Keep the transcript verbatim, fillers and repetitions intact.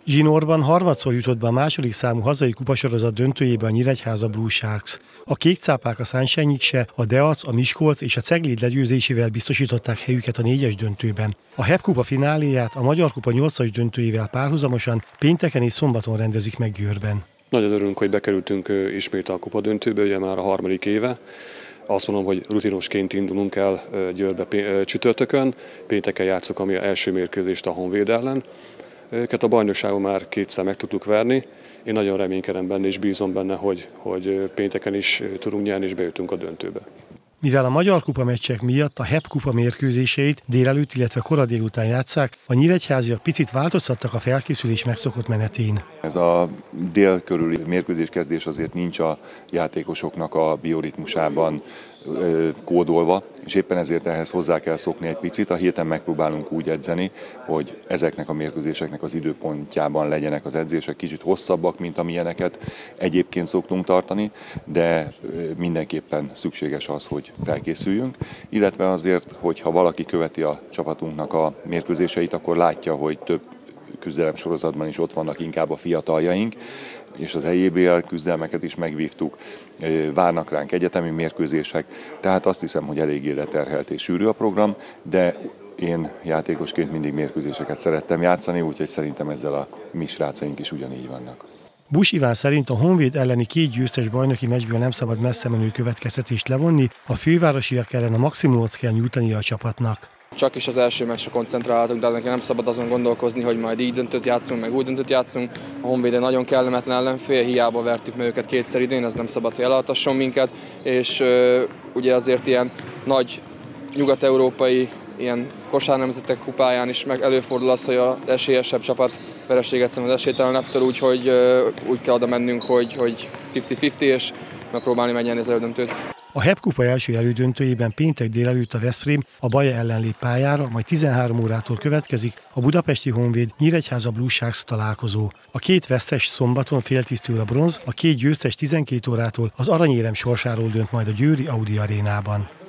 Zsinórban harmadszor jutott be a második számú hazai kupasorozat döntőjébe a Nyíregyháza Blue Sharks. A kékcápák a Szánsennyikse, a Deac, a Miskolc és a Cegléd legyőzésével biztosították helyüket a négyes döntőben. A H E P kupa fináléját a Magyar Kupa nyolcas döntőjével párhuzamosan pénteken és szombaton rendezik meg Győrben. Nagyon örülünk, hogy bekerültünk ismét a kupa döntőbe, ugye már a harmadik éve. Azt mondom, hogy rutinosként indulunk el Győrbe csütörtökön, pénteken játszok a első mérkőzést a Honvéd ellen. Őket a bajnokságon már kétszer meg tudtuk verni. Én nagyon reménykedem benne és bízom benne, hogy, hogy pénteken is tudunk nyerni és bejutunk a döntőbe. Mivel a Magyar Kupa meccsek miatt a H E P kupa mérkőzéseit délelőtt, illetve kora délután játsszák, a nyíregyháziak picit változtattak a felkészülés megszokott menetén. Ez a dél körüli mérkőzés kezdés azért nincs a játékosoknak a bioritmusában kódolva, és éppen ezért ehhez hozzá kell szokni egy picit. A héten megpróbálunk úgy edzeni, hogy ezeknek a mérkőzéseknek az időpontjában legyenek az edzések, kicsit hosszabbak, mint amilyeneket egyébként szoktunk tartani, de mindenképpen szükséges az, hogy felkészüljünk, illetve azért, hogyha valaki követi a csapatunknak a mérkőzéseit, akkor látja, hogy több küzdelem sorozatban is ott vannak inkább a fiataljaink, és az E J B L küzdelmeket is megvívtuk, várnak ránk egyetemi mérkőzések, tehát azt hiszem, hogy eléggé leterhelt és sűrű a program, de én játékosként mindig mérkőzéseket szerettem játszani, úgyhogy szerintem ezzel a mi srácaink is ugyanígy vannak. Busch Iván szerint a Honvéd elleni két győztes bajnoki meccsből nem szabad messze menő következtetést levonni, a fővárosiak ellen a maximumot kell nyújtania a csapatnak. Csak is az első meccsre koncentrálhatunk, de neki nem szabad azon gondolkozni, hogy majd így döntőt játszunk, meg úgy döntőt játszunk. A Honvéd egy nagyon kellemetlen ellenfél, hiába vertük meg őket kétszer idén, ez nem szabad, hogy elaltasson minket, és uh, ugye azért ilyen nagy nyugat-európai ilyen kosárnemzetek kupáján is meg előfordul az, hogy az esélyesebb csapat vereséget szenved az esélytelenebbtől, úgyhogy uh, úgy kell oda mennünk, hogy, hogy fifty-fifty, és megpróbálni megnyerni az elődöntőt. A H E P kupa első elődöntőjében péntek délelőtt a Veszprém a Baja ellen lép pályára, majd tizenhárom órától következik a budapesti Honvéd Nyíregyháza Blue Sharks találkozó. A két vesztes szombaton fél tíztől a bronz, a két győztes tizenkét órától az aranyérem sorsáról dönt majd a győri Audi arénában.